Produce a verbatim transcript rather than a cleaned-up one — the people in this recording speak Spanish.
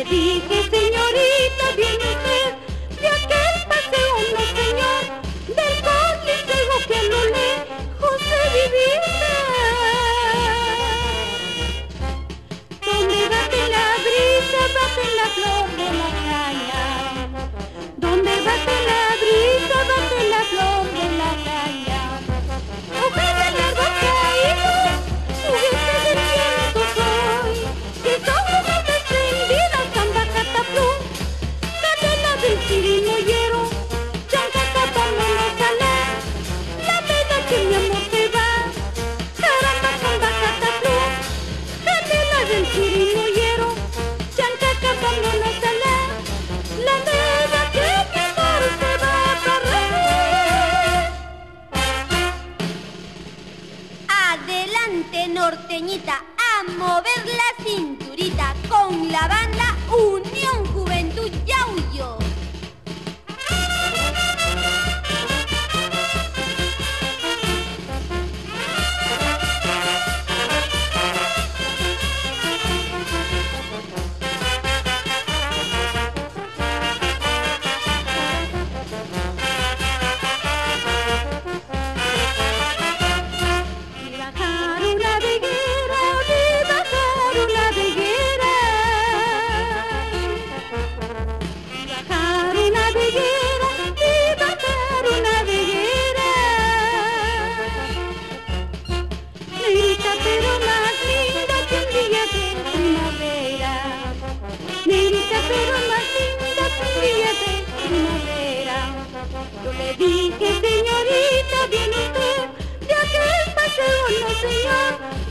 le dije, señorita, viene usted de aquel paseo, no señor, del Coliseo que a lo lejos se divisa, donde bate la brisa, bate la flor de la caña, donde bate la brisa, bate la flor de la caña. Hojas de árbol caídos, juguetes del viento soy, que son hojas desprendidas, samba cataplum, cadena del chirimoyero, chancaca, vámonos a la, la veda que mi amor se va, caramba, samba cataplum, cadena del chirimoyero, chancaca, vámonos a la, la veda que mi amor se va para Adelante, norteñita, a mover la cinturita con la banda Unión Juventud Yaullo. de bajar una veguera, de bajar una veguera, de bajar una veguera, de bajar una veguera, negrita pero más linda que un día de primavera, negrita pero más linda que un día de primavera. Yo le dije, señorita, viene usted de aquel paseo, no señor,